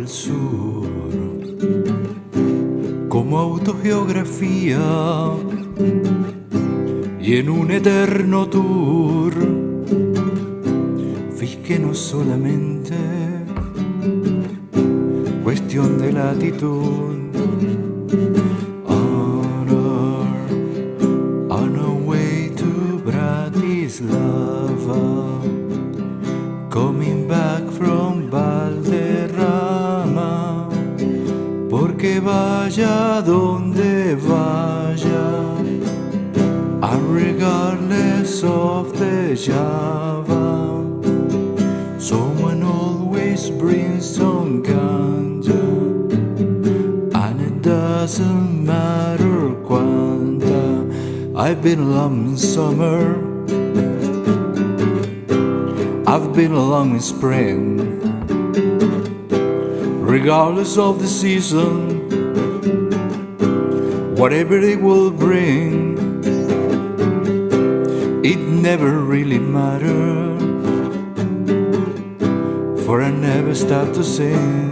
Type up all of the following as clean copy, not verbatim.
sur, como autogeografía, y en un eterno tour vi que no solamente cuestión de latitud. On our way to Bratislava, coming back from Valderrama, porque vaya donde vaya, and regardless of the Java, someone always brings some ganja, and it doesn't matter quanta. I've been alone in summer, I've been alone in spring, regardless of the season, whatever it will bring, it never really mattered, for I never start to sing.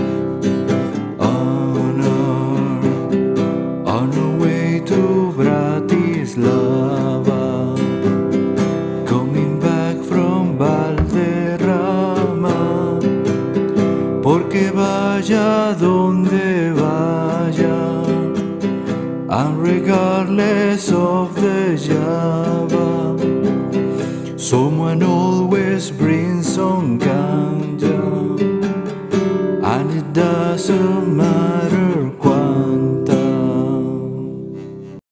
On our way to Bratislava, coming back from Valderrama, porque vaya donde vaya, and regardless of the Java, someone always brings some ganja, and it doesn't matter